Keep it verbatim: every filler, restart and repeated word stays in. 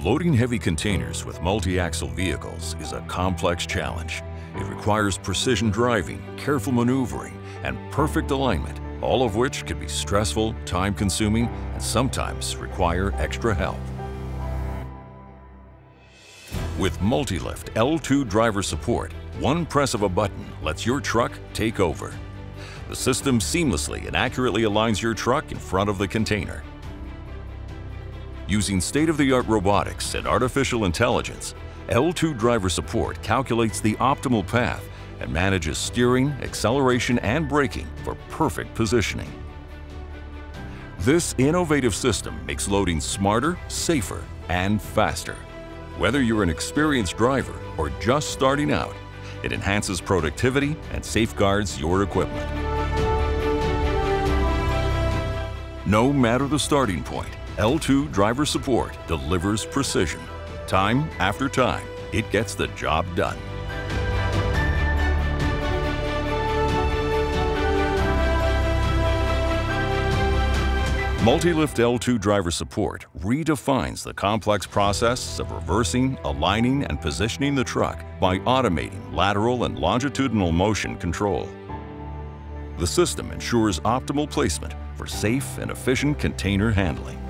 Loading heavy containers with multi-axle vehicles is a complex challenge. It requires precision driving, careful maneuvering, and perfect alignment, all of which can be stressful, time-consuming, and sometimes require extra help. With MULTILIFT L two driver support, one press of a button lets your truck take over. The system seamlessly and accurately aligns your truck in front of the container. Using state-of-the-art robotics and artificial intelligence, L two driver support calculates the optimal path and manages steering, acceleration, and braking for perfect positioning. This innovative system makes loading smarter, safer, and faster. Whether you're an experienced driver or just starting out, it enhances productivity and safeguards your equipment. No matter the starting point, L two driver support delivers precision. Time after time, it gets the job done. MULTILIFT L two driver support redefines the complex process of reversing, aligning, and positioning the truck by automating lateral and longitudinal motion control. The system ensures optimal placement for safe and efficient container handling.